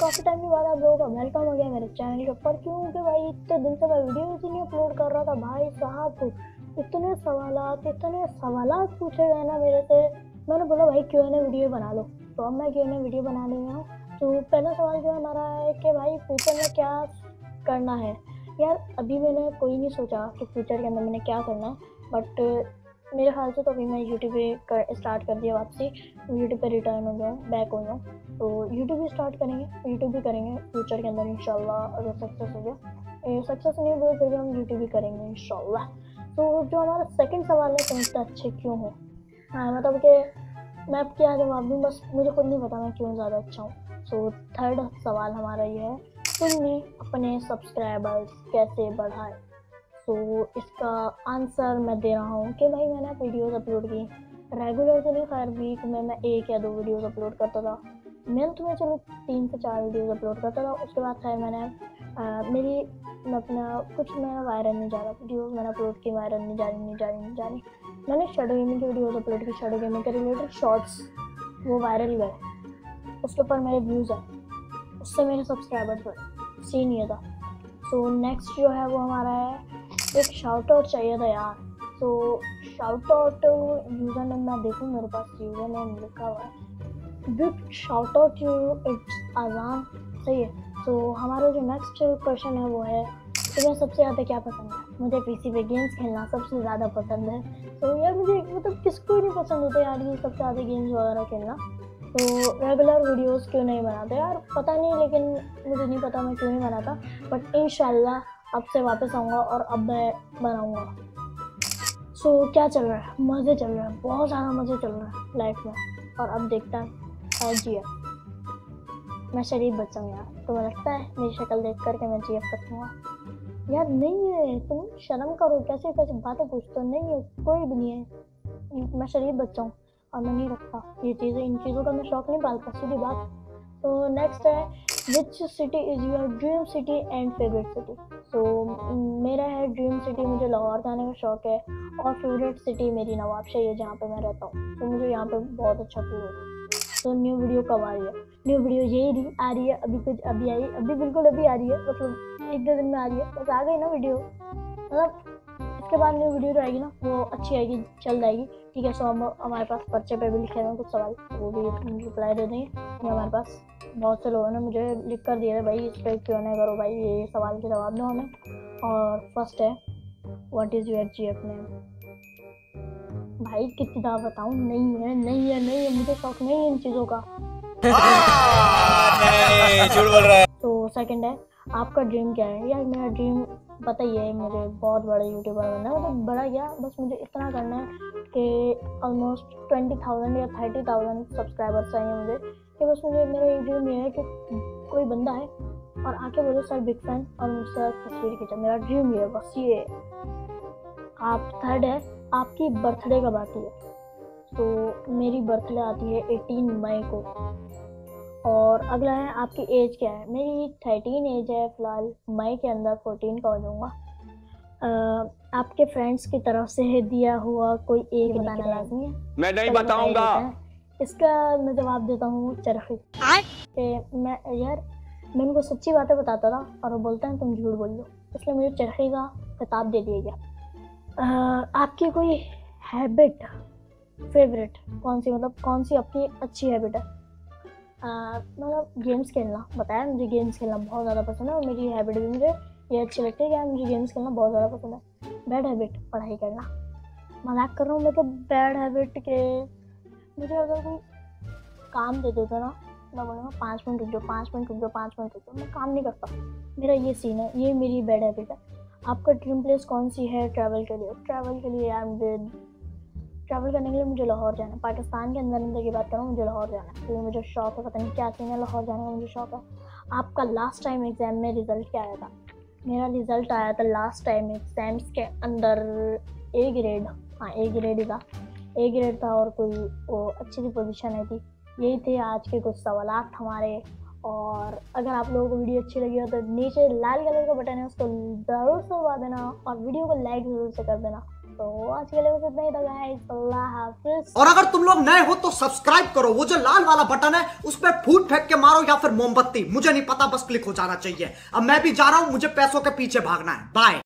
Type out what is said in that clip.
काफ़ी टाइम के बाद आप लोगों का वेलकम हो गया मेरे चैनल के ऊपर। क्योंकि भाई इतने दिन से मैं वीडियो इतनी अपलोड कर रहा था भाई साहब, इतने सवालात पूछे गए ना मेरे से। मैंने बोला भाई Q&A वीडियो बना लो, तो अब मैं Q&A वीडियो बनाने में हूँ। तो पहला सवाल जो हमारा है कि भाई फ्यूचर में क्या करना है। यार अभी मैंने कोई नहीं सोचा कि फ्यूचर के अंदर मैंने क्या करना है, बट मेरे ख्याल से तो अभी मैं यूट्यूब पे स्टार्ट कर दिया वापसी, यूट्यूब पे रिटर्न हो जाऊँ, बैक हो जाऊँ, तो यूट्यूब भी स्टार्ट करेंगे, यूट्यूब भी करेंगे फ्यूचर के अंदर इंशाल्लाह। अगर सक्सेस हो गया, सक्सेस नहीं हुआ फिर भी हम यूट्यूब भी करेंगे इंशाल्लाह। तो जो हमारा सेकंड सवाल है, तुम इतना अच्छे क्यों हो। हाँ मतलब कि मैं अब क्या जवाब दूँ, बस मुझे खुद नहीं पता मैं क्यों ज़्यादा अच्छा हूँ। सो थर्ड सवाल हमारा ये है, तुमने अपने सब्सक्राइबर्स कैसे बढ़ाए। तो इसका आंसर मैं दे रहा हूँ कि भाई मैंने वीडियोस अपलोड की रेगुलर तो नहीं, खैर वीक में मैं 1 या 2 वीडियोस अपलोड करता था, मंथ में चलो 3 से 4 वीडियोस अपलोड करता था। उसके बाद खैर मैंने अपना कुछ मेरा वायरल नहीं जा रहा, वीडियोस मैंने अपलोड की वायरल नहीं जा रही। मैंने शैडो गेमिंग की वीडियोस अपलोड की, शैडो गेमिंग के रिलेटेड शॉर्ट्स वो वायरल गए, उसके ऊपर मेरे व्यूज़ आए, उससे मेरे सब्सक्राइबर्स बढ़े, सीन ये था। सो नेक्स्ट जो है वो हमारा है, एक शाउट आउट चाहिए था यार। तो शाउट आउट यूज़र नेम मैं देखूँ, मेरे पास यूज़र नेम लिखा हुआ है, big shout out you, it's Azaan, सही है। तो हमारा जो नेक्स्ट क्वेश्चन है वो है, तुम्हें सबसे ज़्यादा क्या पसंद है। मुझे पीसी पे गेम्स खेलना सबसे ज़्यादा पसंद है। तो यार मुझे मतलब किसको नहीं पसंद होता यार ये सबसे ज़्यादा गेम्स वगैरह खेलना। तो रेगुलर वीडियोस क्यों नहीं बनाते यार, पता नहीं, लेकिन मुझे नहीं पता मैं क्यों नहीं बनाता, बट इंशाल्लाह अब से वापस आऊँगा और अब मैं बनाऊँगा। सो क्या चल रहा है, मज़े चल रहे हैं, बहुत ज़्यादा मज़े चल रहे हैं लाइफ में। और अब देखता है GF, मैं शरीफ बच्चा हूँ यार, तुम्हें लगता है मेरी शक्ल देख करके मैं GF रखूँगा। यार नहीं है, तुम शर्म करो, कैसे कैसे बातें पूछते हो। नहीं है, कोई भी नहीं है, मैं शरीफ बच्चा हूँ और मैं नहीं रखता ये चीज़ें, इन चीज़ों का मैं शौक नहीं पालता, सीधी बात। तो नेक्स्ट है, which city is your dream city and favourite city. तो मेरा है ड्रीम सिटी, मुझे लाहौर जाने का शौक़ है, और फेवरेट सिटी मेरी नवाबशाही है जहाँ पे मैं रहता हूँ। तो मुझे यहाँ पे बहुत अच्छा फील होता है। तो न्यू वीडियो कब आ रही है, न्यू वीडियो यही आ रही है, अभी आई, अभी बिल्कुल अभी आ रही है, मतलब 1-2 दिन में आ रही है, बस आ गई ना वीडियो, मतलब इसके बाद न्यू वीडियो जो आएगी ना वो अच्छी आएगी, चल जाएगी, ठीक है। सो हम हमारे पास पर्चे पे भी लिखे हुए हैं कुछ सवाल, वो भी रिप्लाई दे देंगे। ये हमारे पास बहुत से लोगों ने मुझे लिख कर दिया है, भाई इस पर Q&A करो भाई, ये सवाल के जवाब दो हमें। और फर्स्ट है, what is your GF name. भाई कितनी दफ़ा बताऊँ, नहीं है, मुझे शौक नहीं है इन चीज़ों का। नहीं, झूठ बोल रहा है। तो सेकंड है, आपका ड्रीम क्या है। यार मेरा ड्रीम पता ही है, मुझे बहुत बड़ा यूट्यूबर बनना है, मतलब बड़ा क्या, बस मुझे इतना करना है कि ऑलमोस्ट 20,000 या 30,000 सब्सक्राइबर्स चाहिए मुझे, कि बस मुझे मेरा ड्रीम ये है कि कोई बंदा है और आके बोले सर बिग फैन, और मुझसे तस्वीर खींचा, मेरा ड्रीम ये है, बस ये। आप थर्ड है, आपकी बर्थडे कब आती है। तो मेरी बर्थडे आती है 18 मई को। और अगला है, आपकी एज क्या है। मेरी 13 एज है फ़िलहाल, मई के अंदर 14 का हो जाऊँगा। आपके फ्रेंड्स की तरफ से दिया हुआ कोई एक बताना लाजमी है, मैं नहीं बताऊंगा। इसका मैं जवाब देता हूँ चरखी। मैं उनको सच्ची बातें बताता था और वो बोलता है तुम झूठ बोल लो, इसलिए मुझे चरखी का खिताब दे दिया गया। आपकी कोई हैबिट फेवरेट कौन सी, मतलब कौन सी आपकी अच्छी हैबिट है। मतलब गेम्स खेलना, बताया मुझे गेम्स खेलना बहुत ज़्यादा पसंद है, और मेरी हैबिट भी मुझे ये अच्छी लगती है कि मुझे गेम्स खेलना बहुत ज़्यादा पसंद है। बैड हैबिट पढ़ाई करना, मजाक कर रहा हूँ, मतलब बैड हैबिट के मुझे अगर कोई काम दे देता ना, मैं बोलूँगा 5 मिनट रुक जाओ, 5 मिनट रुक जाओ, 5 मिनट रुक जाओ, मैं काम नहीं करता, मेरा ये सीन है, ये मेरी बैड हैबिट है। आपका ड्रीम प्लेस कौन सी है ट्रैवल के लिए यार मुझे ट्रैवल करने के लिए मुझे लाहौर जाना है, पाकिस्तान के अंदर की बात करूँ, मुझे लाहौर जाना है, क्योंकि मुझे शौक है, पता नहीं क्या सीन है, लाहौर जाने का मुझे शौक है। आपका लास्ट टाइम एग्ज़ाम में रिज़ल्ट क्या आया था। मेरा रिज़ल्ट आया था लास्ट टाइम एग्ज़ाम्स के अंदर A ग्रेड, हाँ A ग्रेड ही था, A ग्रेड था, और कोई वो अच्छी सी पोजीशन आई थी। यही थे आज के कुछ सवालात हमारे। और अगर आप लोगों को वीडियो अच्छी लगी हो तो नीचे लाल कलर का बटन है, उसको ज़रूर से दबा देना, और वीडियो को लाइक ज़रूर से कर देना। तो आज के लिए बस इतना ही था गाइस, अल्लाह हाफिज। और अगर तुम लोग नए हो तो सब्सक्राइब करो, वो जो लाल वाला बटन है उस पर फूट फेंक के मारो या फिर मोमबत्ती, मुझे नहीं पता, बस क्लिक हो जाना चाहिए। अब मैं भी जा रहा हूं, मुझे पैसों के पीछे भागना है। बाय।